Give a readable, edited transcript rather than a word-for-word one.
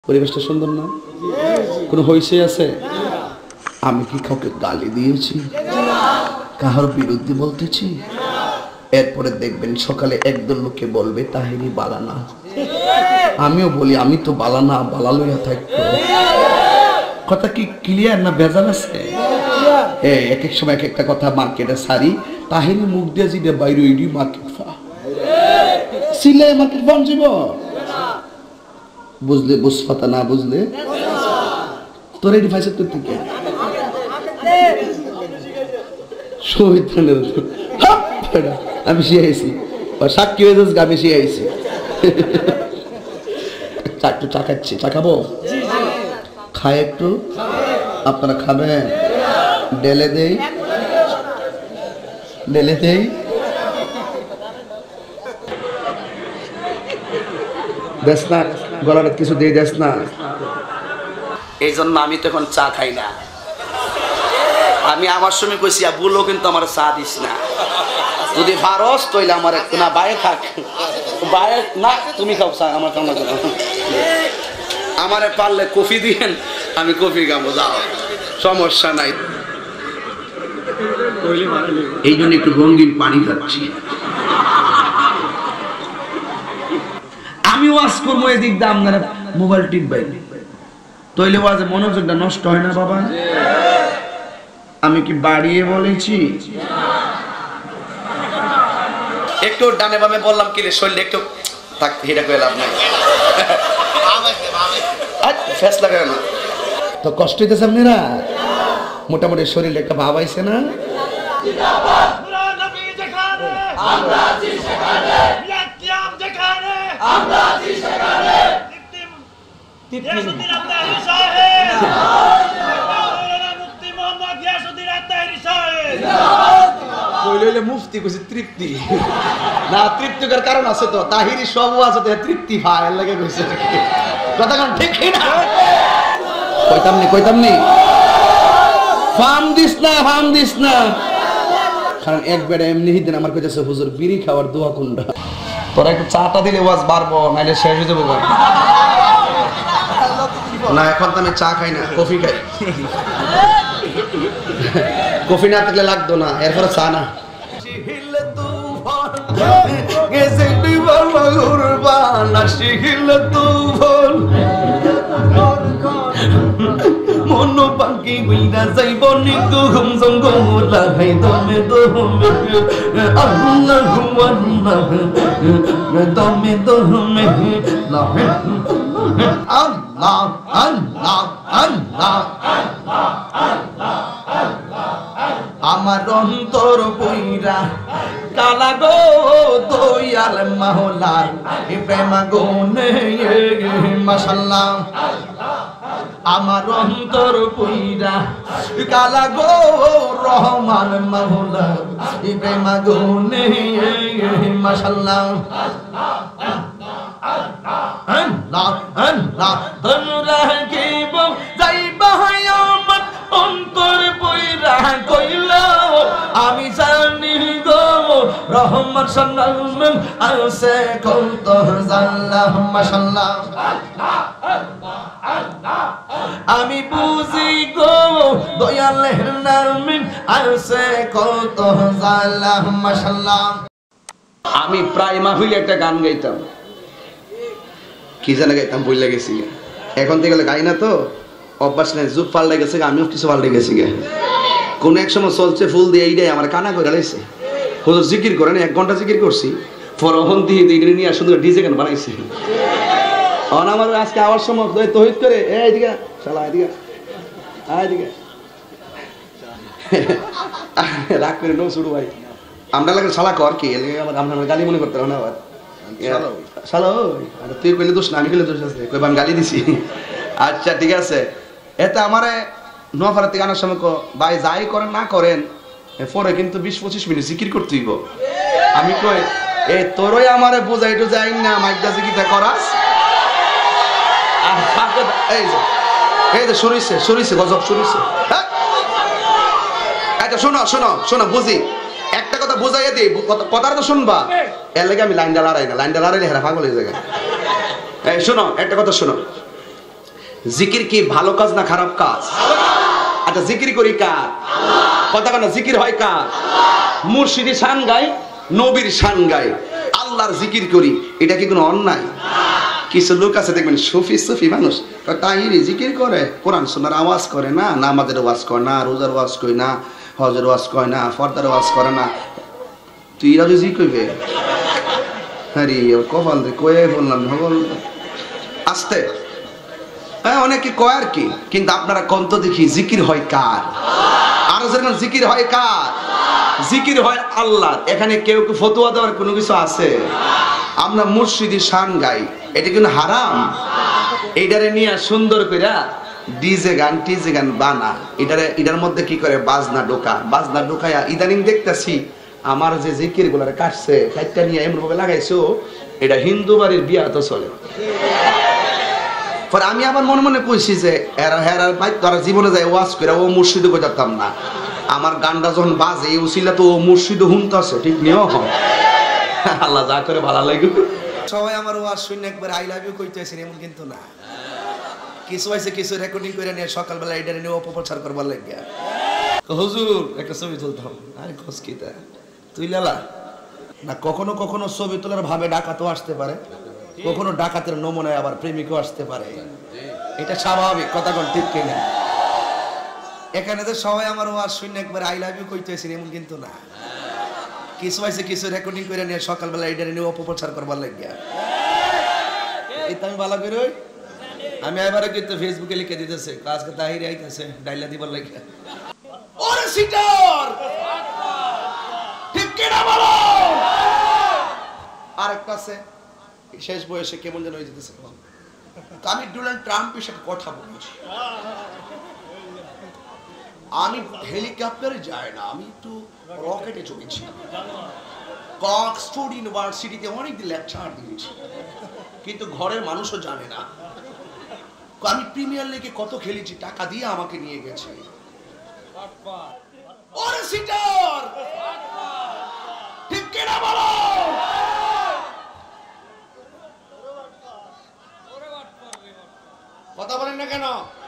পরিবেশটা সুন্দর না? কোনো হইছে আছে? আমি কি কাউকে গালি দিয়েছি? কাহার বিরুদ্ধে বলতেছি? এরপরে দেখবেন সকালে একদল লোকে বলবে তাহিরি বালানা। আমিও বলি আমি তো বালানা, বালা লইয়া থাকতো। কথা কি ক্লিয়ার না ভেজাল আছে? এক এক সময় এক একটা কথা মার্কেটে সারি তাহিরি মুখ দিয়ে যেটা বাইরে ওইডি মার্কেট ফা সিলে মার্কেট ফোন যাব বুঝলে বুঝপাতা না বুঝলে তোর এটি ফাইসে তোর থেকে আমি শিখাইছি সাক্ষী হয়ে যাস আমি শিখাইছি একটু চা খাচ্ছি, চা খাবো? খায় একটু, আপনারা খাবেন? ডেলে দেই, ডেলে দেই। দেশ না গলাটা কিছু দিয়ে দেশ না, এই জন্য আমি তো এখন চা খাই না। আমি আমার সময় কইছি বলো কিন্তু আমার চা দিস না, যদি পারস তইলে আমার না বাইরে থাক, বাইরে না তুমি খাও চা, আমার কামনা করো। আমারে পারলে কফি দিয়েন, আমি কফি খাবো, যাও সমস্যা নাই। এই জন্য একটু রঙিন পানি খাচ্ছি। আমি ওয়াজ করবো এদিক দিয়ে আপনারা মোবাইল টিপবেন, তইলে ওয়াজে মনোযোগটা নষ্ট হয় না বাবা? আমি কি বাড়িয়ে বলেছি? একটু ডানে বামে বললাম কি রে শরীরে একটু থাক, হেটা করে লাভ নাই, ফেস লাগায় না তো কষ্ট হইতেছে আপনারা। মোটামুটি শরীরে একটা ভাব আইছে না? মুফতি কইছে তৃপ্তি না, তৃপ্তিকর কারণ আছে তো, তাহিরি সব আছে তো তৃপ্তি ভাই লাগে কইছে কথা কোন ঠিক না? কইতামনি ফার্ম দিস না, ফার্ম দিস না, কারণ একবার এমনি দিন আমার কইতেছে হুজুর বিড়ি খাওয়ার দোয়া কোনটা। তোরা একটু চাটা দিলে ওয়াজ বাড়বো, নাইলে শেষ হয়ে যাবো না। এখন তো আমি চা খাই না, কফি খাই। কফি না থাকলে লাগতো না, এরপরে চা না। মন পাখি উইরা যাইব নিকু ঘুম জঙ্গল লাগাই দমে দমে আল্লাহু আল্লাহ দমে দমে আল্লাহ আল্লাহ আল্লাহ আমার অন্তর বইরা কালা গো দয়াল মাওলার প্রেম গুনে মাশাআল্লাহ। আমার অন্তর বইরা কালা গো রহমান মাওলার প্রেম গুনে মাশাআল্লাহ। আল্লাহ আল্লাহ তোমরা কি যাইবা আমার অন্তর বইরা কইলা আমি জানি গো রহমান সাল্লাল্লাহু আলসে কত জাল্লাহ মাশাআল্লাহ। আমি বুঝি গো দয়ালের নামে আলসে কত জাল্লাহ মাশাআল্লাহ। আমি প্রায় মাহফিলে একটা গান গাইতাম, কি জানা গাইতাম বইলা গেছি, এখন থেকে গাই না তো অভ্যাস নাই, যুগ পাল্টে গেছে, আমিও কিছু পাল্টে গেছি গে। কোন এক সময় চলছে ফুল দিয়ে এইটাই আমার কানা করে লাইছে, হুজুর জিকির করেন 1 ঘন্টা জিকির করছি, ফরহন দিয়ে নিয়ে শুধু ডিজে গান বানাইছে। আমার আজকে আওয়ার সময় তহিদ করে এইদিকে শালা এদিকে এদিকে রাগ করে নো শুরু ভাই, আমরা লাগে শালা কর কি আমরা গালি মনে করতে না আবার শালা তুই কইলে দোষ না, আমি কইলে দোষ আছে, কইবা আমি গালি দিছি। আচ্ছা ঠিক আছে, এতে আমারে নোয়াপাড়া থেকে আনার সময় ভাই যাই করেন না করেন পরে কিন্তু 20-25 মিনিট জিকির করতে হইব। আমি কই এই তোরই আমারে বোঝাই তো যাই না মাইকদা জিকিরটা করাস, এই যে সরিছে গজব সরিছে। আচ্ছা শোনো শোনো শোনো বুঝি একটা কথা বুঝাইয়া দিই, কথাটা তো শুনবা, এর লাগে আমি লাইনটা লড়াই না, লাইনটা লড়াইলে হেরা পাগল হয়ে যায়। এই শোনো একটা কথা শোনো, জিকির কি ভালো কাজ না খারাপ কাজ? আচ্ছা জিকির করি কার? কথা বলে জিকির হয় কার? মুর্শিদি শান গায়, নবীর শান গায়, আল্লাহর জিকির করি, এটা কি কোনো অন্যায়? কিছু লোক আছে দেখবেন সুফি সুফি মানুষ, তাহিরি জিকির করে, কোরআন সুন্নাহর আওয়াজ করে না, নামাজের ওয়াজ করে না, রোজার ওয়াজ করে না, হজের ওয়াজ করে না, ফরদার ওয়াজ করে না। তুই এরা জি কইবে? আরে কপাল রে, কয়ে বললাম আস্তে। হ্যাঁ অনেকে কয় আর কি, কিন্তু আপনারা কন্ত দেখি জিকির হয় কার? আরো যেমন জিকির হয় কার? জিকির হয় আল্লাহর। এখানে কেউ কেউ ফতোয়া দেওয়ার কোনো কিছু আছে? আমরা মুর্শিদি শান গাই, এটা কিন্তু হারাম? এইটারে নিয়ে সুন্দর কইরা ডিজে গান টিজে গান বানা, এটার মধ্যে কি করে বাজনা ঢোকা, বাজনা ঢোকায়া ইদানিং দেখতেছি আমার যে জিকির গুলার কাটছে কাটটা নিয়ে এমন ভাবে লাগাইছো এটা হিন্দু বাড়ির বিয়া তো চলে। পরে আমি আবার মনে মনে কইছি যে তারা জীবনে যায় ওয়াজ করে ও মুর্শিদও কইতাম না, আমার গানটা যখন বাজে এই উসিলা তো ও মুর্শিদও হুনতাছে, ঠিক নিও আল্লাহ যা করে ভালো লাগে। সবাই আমার ওয়াজ শুনে একবার আই লাভ ইউ কইতেছেন এমন কিন্তু না, কিছু হয়েছে কিছু রেকর্ডিং করে নিয়ে সকালবেলা এটা নিয়ে অপপ্রচার করবার লাগিয়া হুজুর একটা ছবি তুলতাম। আরে খোঁজ কি তা তুই লেলা না, কখনো কখনো ছবি তোলার ভাবে ডাকাতও আসতে পারে, কখনো ডাকাতের নমুনায় আবার প্রেমিকও আসতে পারে, এটা স্বাভাবিক। কথা কোন ঠিক কিনা? এখানে তো সবাই আমার ওয়াজ শুনে একবার আই লাভ ইউ কইতেছেন এমন কিন্তু না, কিছু হয়েছে কিছু রেকর্ডিং করে নিয়ে সকালবেলা এটা নিয়ে অপপ্রচার করবার লাগিয়া। এটা আমি ভালো করে আমি এবারে কিন্তু ফেসবুকে লিখে দিতেছে আজকে তাহিরি আইতেছে ডাইলা দিবার লাগিয়া। ওরে সিটার ঠিক কিনা বলো? আরেকটা আছে শেষ বয়সে কেমন যেন হয়ে যেতেছে, আমি ডোনাল্ড ট্রাম্পের সাথে কথা বলেছি, আমি হেলিকপ্টারে যাই না, আমি একটু রকেটে চলেছি, অক্সফোর্ড ইউনিভার্সিটিতে অনেকদিন লেকচার দিয়েছি, কিন্তু ঘরের মানুষও জানে না আমি প্রিমিয়ার লিগে কত খেলেছি, টাকা দিয়ে আমাকে নিয়ে গেছে। ওরে সিটার ঠিক কিনা বলো? কথা বলেন না কেন?